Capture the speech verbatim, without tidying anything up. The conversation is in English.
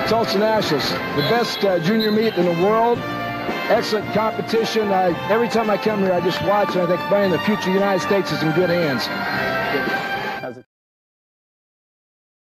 Tulsa Nationals, the best uh, junior meet in the world. Excellent competition. I, every time I come here, I just watch and I think, man, the future of the United States is in good hands.